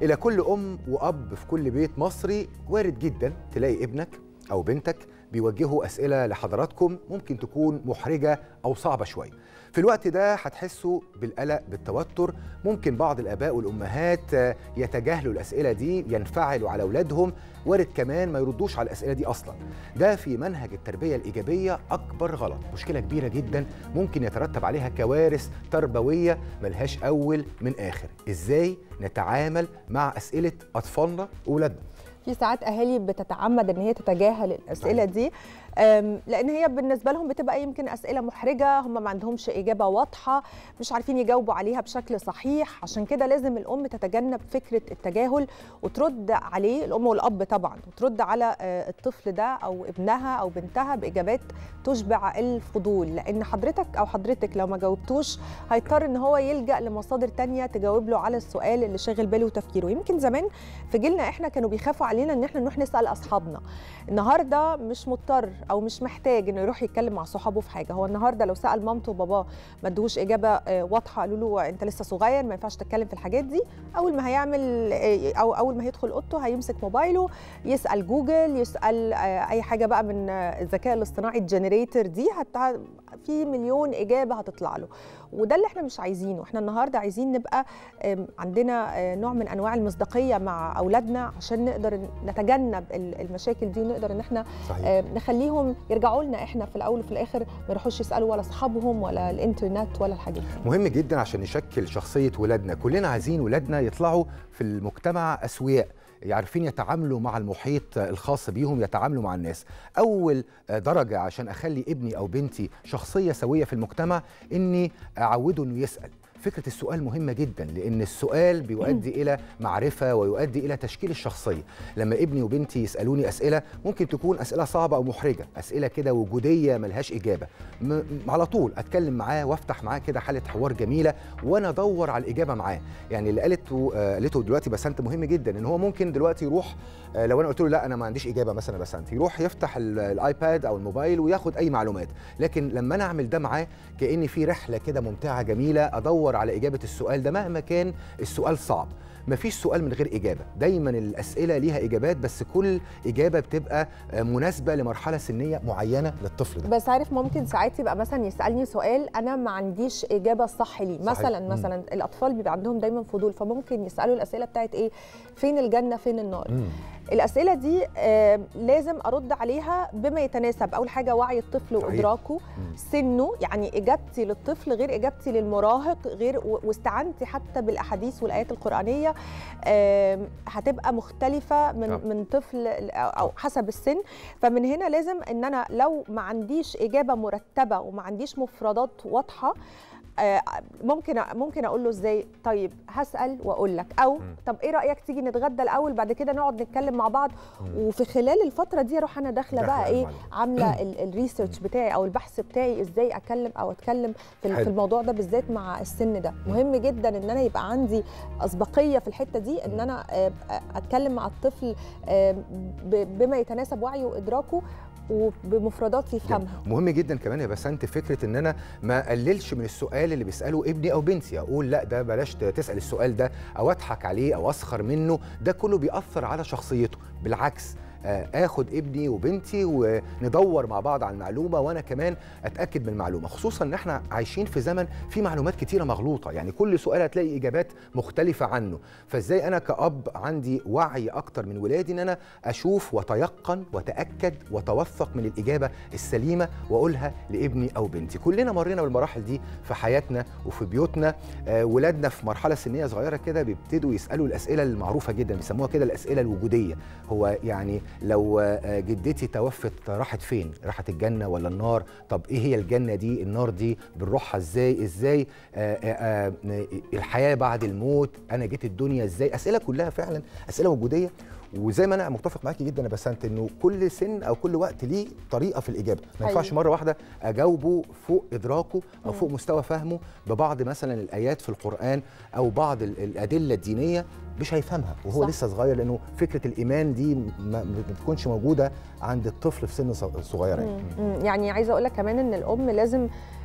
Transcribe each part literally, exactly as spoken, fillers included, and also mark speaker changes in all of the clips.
Speaker 1: إلى كل أم وأب في كل بيت مصري، وارد جدا تلاقي ابنك أو بنتك بيوجهوا أسئلة لحضراتكم ممكن تكون محرجة أو صعبة شوية. في الوقت ده هتحسوا بالقلق، بالتوتر، ممكن بعض الآباء والأمهات يتجاهلوا الأسئلة دي، ينفعلوا على أولادهم، وارد كمان ما يردوش على الأسئلة دي أصلا. ده في منهج التربية الإيجابية أكبر غلط، مشكلة كبيرة جدا ممكن يترتب عليها كوارث تربوية ملهاش أول من آخر. إزاي نتعامل مع أسئلة أطفالنا وأولادنا؟
Speaker 2: في ساعات اهالي بتتعمد ان هي تتجاهل الاسئله دي، لان هي بالنسبه لهم بتبقى يمكن اسئله محرجه، هم ما عندهمش اجابه واضحه، مش عارفين يجاوبوا عليها بشكل صحيح. عشان كده لازم الام تتجنب فكره التجاهل وترد عليه، الام والاب طبعا، وترد على الطفل ده او ابنها او بنتها باجابات تشبع الفضول، لان حضرتك او حضرتك لو ما جاوبتوش هيضطر ان هو يلجا لمصادر تانية تجاوب له على السؤال اللي شاغل باله وتفكيره. يمكن زمان في جيلنا احنا كانوا بيخافوا علينا ان احنا نروح نسال اصحابنا. النهارده مش مضطر او مش محتاج انه يروح يتكلم مع صحابه في حاجه، هو النهارده لو سال مامته وباباه ما ادوش اجابه واضحه، قالوا له انت لسه صغير ما ينفعش تتكلم في الحاجات دي، اول ما هيعمل او اول ما هيدخل اوضته هيمسك موبايله يسال جوجل، يسال اي حاجه بقى من الذكاء الاصطناعي الجنريتور دي، حتى في مليون اجابه هتطلع له. وده اللي احنا مش عايزينه. احنا النهارده عايزين نبقى عندنا نوع من انواع المصداقيه مع اولادنا عشان نقدر نتجنب المشاكل دي، ونقدر ان احنا صحيح. نخليهم يرجعوا لنا احنا في الاول وفي الاخر، ما يروحوش يسالوا ولا اصحابهم ولا الانترنت ولا الحاجات دي.
Speaker 1: مهم جدا عشان نشكل شخصيه ولادنا. كلنا عايزين ولادنا يطلعوا في المجتمع اسوياء، يعرفين يتعاملوا مع المحيط الخاص بيهم، يتعاملوا مع الناس. أول درجة عشان أخلي ابني أو بنتي شخصية سوية في المجتمع إني أعوده إنه يسأل. فكرة السؤال مهمة جدا، لأن السؤال بيؤدي إلى معرفة ويؤدي إلى تشكيل الشخصية. لما ابني وبنتي يسألوني أسئلة ممكن تكون أسئلة صعبة أو محرجة، أسئلة كده وجودية ملهاش إجابة، على طول أتكلم معاه وأفتح معاه كده حالة حوار جميلة وأنا أدور على الإجابة معاه. يعني اللي قالته قالته دلوقتي بسنت مهم جدا، إن هو ممكن دلوقتي يروح، لو أنا قلت له لا أنا ما عنديش إجابة مثلا بسنت، يروح يفتح الآيباد أو الموبايل وياخد أي معلومات. لكن لما أنا أعمل ده معاه كأني في رحلة كده ممتعة جميلة، أدور على إجابة السؤال ده مهما كان السؤال صعب. مفيش سؤال من غير إجابة، دايما الأسئلة ليها إجابات، بس كل إجابة بتبقى مناسبة لمرحلة سنية معينة للطفل ده.
Speaker 2: بس عارف ممكن ساعات يبقى مثلا يسألني سؤال أنا ما عنديش إجابة صح ليه، مثلا صحيح. مثلا مم. الأطفال بيبقى عندهم دايما فضول، فممكن يسألوا الأسئلة بتاعت إيه، فين الجنة فين النار. مم. الأسئلة دي آه لازم أرد عليها بما يتناسب. أول حاجة وعي الطفل وإدراكه، سنه، يعني إجابتي للطفل غير إجابتي للمراهق، غير واستعنتي حتى بالأحاديث والآيات القرآنية آه هتبقى مختلفة من, آه. من طفل أو حسب السن. فمن هنا لازم إن أنا لو ما عنديش إجابة مرتبة وما عنديش مفردات واضحة، ممكن ممكن اقول له ازاي، طيب هسال واقول لك، او طب ايه رايك تيجي نتغدى الاول بعد كده نقعد نتكلم مع بعض. وفي خلال الفتره دي اروح انا داخله بقى ايه، عامله الريسيرش بتاعي او البحث بتاعي ازاي اتكلم او اتكلم في, في الموضوع ده بالذات مع السن ده. مهم جدا ان انا يبقى عندي اسبقيه في الحته دي، ان انا اتكلم مع الطفل بما يتناسب وعيه وادراكه وبمفردات يفهمها.
Speaker 1: مهم جدا كمان يا بسنت فكره ان انا ما اقللش من السؤال اللي بيساله ابني او بنتي، اقول لا ده بلاش تسال السؤال ده، او اضحك عليه او اسخر منه، ده كله بيأثر على شخصيته. بالعكس، اخد ابني وبنتي وندور مع بعض على المعلومه، وانا كمان اتاكد من المعلومه، خصوصا ان احنا عايشين في زمن في معلومات كتيره مغلوطه، يعني كل سؤال هتلاقي اجابات مختلفه عنه. فازاي انا كأب عندي وعي اكتر من ولادي ان انا اشوف وتيقن وتاكد وتوثق من الاجابه السليمه واقولها لابني او بنتي. كلنا مرينا بالمراحل دي في حياتنا وفي بيوتنا. آه ولادنا في مرحله سنيه صغيره كده بيبتدوا يسالوا الاسئله المعروفه جدا، بيسموها كده الاسئله الوجوديه. هو يعني لو جدتي توفت راحت فين؟ راحت الجنة ولا النار؟ طب ايه هي الجنة دي؟ النار دي بنروحها ازاي؟ ازاي آآ آآ الحياة بعد الموت؟ انا جيت الدنيا ازاي؟ اسئلة كلها فعلا اسئلة وجودية. وزي ما انا متفق معاكي جدا يا بسنت انه كل سن او كل وقت ليه طريقه في الاجابه، ما ينفعش أيوة. مره واحده اجاوبه فوق ادراكه او فوق مستوى فهمه ببعض مثلا الايات في القران او بعض الادله الدينيه مش هيفهمها وهو صح. لسه صغير، لانه فكره الايمان دي ما بتكونش موجوده عند الطفل في سن صغيره.
Speaker 2: يعني, يعني عايزه اقول لك كمان ان الام لازم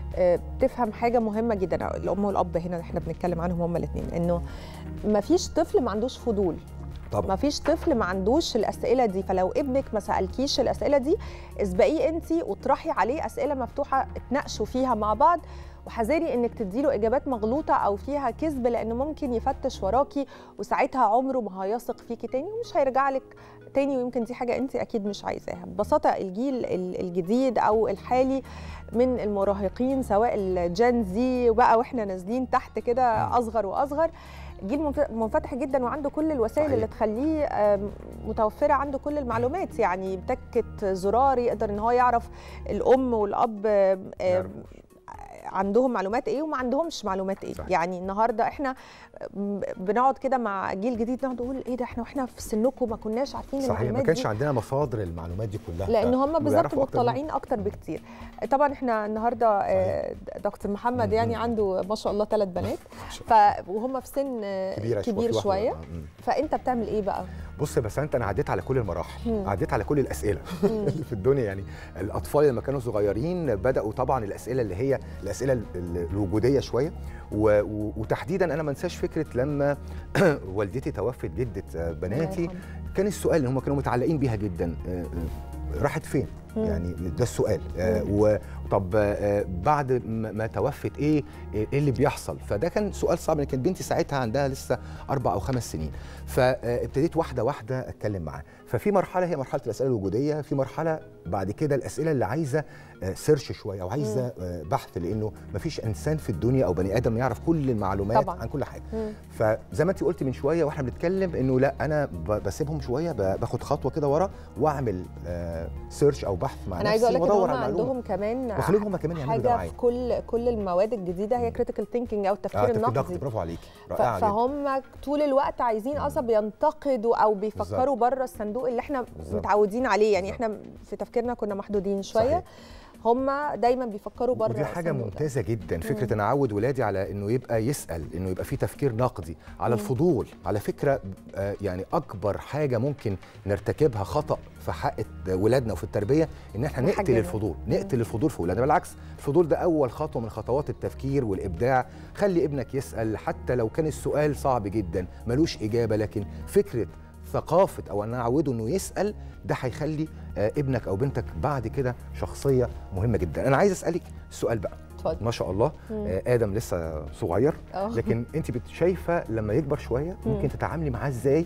Speaker 2: تفهم حاجه مهمه جدا. الام والاب هنا احنا بنتكلم عنهم هما الاثنين، انه ما فيش طفل ما عندوش فضول طبعا، ما فيش طفل ما عندوش الاسئله دي. فلو ابنك ما سالكيش الاسئله دي، اسبقيه انت واطرحي عليه اسئله مفتوحه، اتناقشوا فيها مع بعض، وحذري انك تديله اجابات مغلوطه او فيها كذب، لانه ممكن يفتش وراكي وساعتها عمره ما هيثق فيكي تاني ومش هيرجع لك تاني، ويمكن دي حاجه انت اكيد مش عايزاها. ببساطه الجيل الجديد او الحالي من المراهقين، سواء الجين زي بقى واحنا نازلين تحت كده اصغر واصغر، جيل منفتح جدا وعنده كل الوسائل اللي تخليه متوفره عنده كل المعلومات. يعني بتكه زرار يقدر ان هو يعرف الام والاب عندهم معلومات ايه وما عندهمش معلومات ايه. صحيح. يعني النهارده احنا بنقعد كده مع جيل جديد نقعد نقول ايه ده، احنا واحنا في سنكم ما كناش عارفين
Speaker 1: المعلومات دي.
Speaker 2: صحيح،
Speaker 1: ما كانش عندنا مصادر المعلومات دي كلها،
Speaker 2: لان هم بالظبط مطلعين اكتر بكتير. طبعا احنا النهارده دكتور محمد يعني عنده ما شاء الله ثلاث بنات، ف وهم في سن كبير, كبير شويه. فانت بتعمل ايه بقى؟
Speaker 1: بص بس انت انا عديت على كل المراحل، عديت على كل الاسئله اللي في الدنيا. يعني الاطفال لما كانوا صغيرين بداوا طبعا الاسئله اللي هي الاسئله الوجوديه شويه، وتحديدا انا ما انساش فكره لما والدتي توفت، جده بناتي، كان السؤال اللي هم كانوا متعلقين بيها جدا، راحت فين؟ يعني ده السؤال. آه وطب آه بعد ما توفت ايه ايه اللي بيحصل؟ فده كان سؤال صعب. كانت بنتي ساعتها عندها لسه اربع او خمس سنين، فابتديت واحده واحده اتكلم معاها. ففي مرحله هي مرحله الاسئله الوجوديه، في مرحله بعد كده الاسئله اللي عايزه سيرش شويه او عايزه بحث، لانه ما فيش انسان في الدنيا او بني ادم يعرف كل المعلومات طبعا عن كل حاجه. مم. فزي ما انت قلتي من شويه واحنا بنتكلم انه لا، انا بسيبهم شويه، باخد خطوه كده ورا واعمل سيرش او بحث مع
Speaker 2: أنا
Speaker 1: نفسي
Speaker 2: وادور على المعلومه. عندهم كمان
Speaker 1: وخليهم كمان يعملوا ده معايا.
Speaker 2: حاجه في كل كل المواد الجديده هي كريتيكال ثينكينج او التفكير آه النقدي.
Speaker 1: برافو عليكي، رائعه.
Speaker 2: فهم طول الوقت عايزين اصلا بينتقدوا او بيفكروا بره الصندوق اللي احنا بالزبط. متعودين عليه. يعني بالزبط. احنا في تفكيرنا كنا محدودين شويه. صحيح. هم دايما بيفكروا بره.
Speaker 1: ودي حاجه ممتازه جدا، فكره ان اعود ولادي على انه يبقى يسال، انه يبقى في تفكير نقدي، على مم. الفضول. على فكره آه يعني اكبر حاجه ممكن نرتكبها خطا في حق ولادنا وفي التربيه ان احنا نقتل الفضول، نقتل الفضول في ولادنا. بالعكس، الفضول ده اول خطوه من خطوات التفكير والابداع. خلي ابنك يسال حتى لو كان السؤال صعب جدا ملوش اجابه، لكن فكره ثقافه او ان اعوده انه يسال، ده هيخلي ابنك او بنتك بعد كده شخصيه مهمه جدا. انا عايز اسالك السؤال بقى. اتفضل. ما شاء الله مم. ادم لسه صغير، أوه. لكن انت شايفه لما يكبر شويه ممكن تتعاملي معاه ازاي؟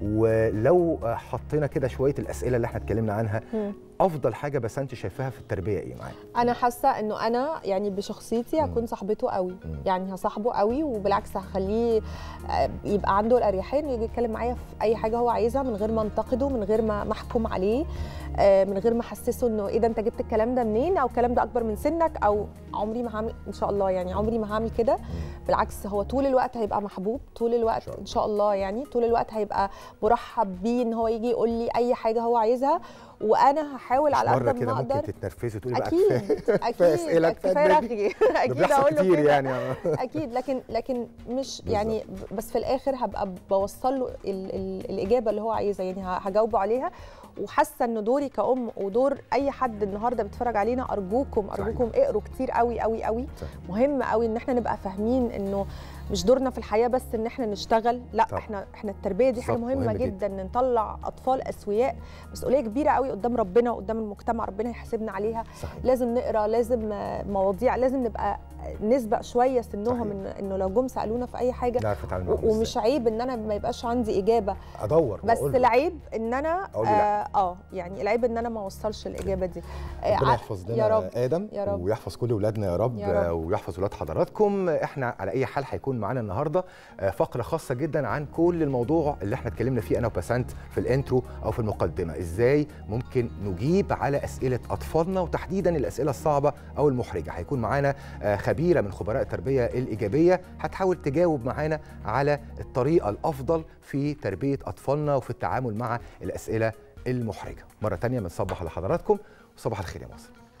Speaker 1: ولو حطينا كده شويه الاسئله اللي احنا اتكلمنا عنها، مم. افضل حاجه بس انت شايفاها في التربيه ايه معاه؟
Speaker 2: انا حاسه انه انا يعني بشخصيتي هكون صاحبته قوي. مم. يعني هصاحبه قوي، وبالعكس هخليه يبقى عنده الاريحيه انه يجي يتكلم معايا في اي حاجه هو عايزها، من غير ما انتقده، من غير ما احكم عليه، من غير ما احسسه انه ايه ده انت جبت الكلام ده منين، او الكلام ده اكبر من سنك، او عمري ما هعمل ان شاء الله. يعني عمري ما هعمل كده. بالعكس، هو طول الوقت هيبقى محبوب، طول الوقت ان شاء الله. يعني طول الوقت هيبقى مرحب بيه ان هو يجي يقول لي اي حاجه هو عايزها، وانا هحاول على قد ما اقدر.
Speaker 1: ممكن تتنرفزي تقولي بقى
Speaker 2: اكيد اكيد
Speaker 1: كفايه
Speaker 2: رغي اكيد
Speaker 1: اقول له كتير يعني
Speaker 2: اكيد. لكن لكن مش يعني بس في الاخر هبقى بوصل له ال ال الاجابه اللي هو عايزها، يعني هجاوبه عليها. وحاسه ان دوري كأم ودور اي حد النهارده بيتفرج علينا، ارجوكم ارجوكم صحيح. اقروا كتير قوي قوي قوي. صحيح. مهم قوي ان احنا نبقى فاهمين انه مش دورنا في الحياه بس ان احنا نشتغل، لا طبعا. احنا احنا التربيه دي حاجه مهمه, مهمة جدا, جدا. نطلع اطفال اسوياء، مسؤوليه كبيره قوي قدام ربنا وقدام المجتمع، ربنا يحاسبنا عليها. صحيح. لازم نقرا، لازم مواضيع، لازم نبقى نسبق شويه سنهم، إن انه لو جم سالونا في اي حاجه ومش عيب ان انا ما يبقاش عندي اجابه،
Speaker 1: ادور.
Speaker 2: بس العيب ان انا اه, آه يعني العيب ان انا ما اوصلش الاجابه دي.
Speaker 1: ربنا يحفظ لنا يا رب. ادم يا رب. ويحفظ كل اولادنا يا رب, يا رب. ويحفظ اولاد حضراتكم. احنا على اي حال هيكون معانا النهارده فقره خاصه جدا عن كل الموضوع اللي احنا اتكلمنا فيه انا وبسنت في الانترو او في المقدمه، ازاي ممكن نجيب على اسئله اطفالنا، وتحديدا الاسئله الصعبه او المحرجه. هيكون معانا خبيره من خبراء التربيه الايجابيه هتحاول تجاوب معانا على الطريقه الافضل في تربيه اطفالنا وفي التعامل مع الاسئله المحرجه. مره ثانيه بنصبح على حضراتكم وصباح الخير يا مصر.